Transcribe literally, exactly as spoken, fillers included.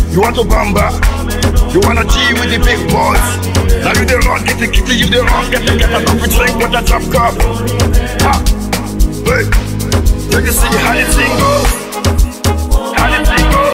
You want to bamba? You wanna G with the big boys? Now you the wrong, get the kitty, you the wrong, get the get a coffee drink with a drop cup. Ha! Hey, take a see how the thing goes.